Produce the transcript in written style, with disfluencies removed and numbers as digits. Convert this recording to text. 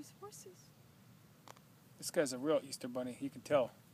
There's horses. This guy's a real Easter bunny. You can tell.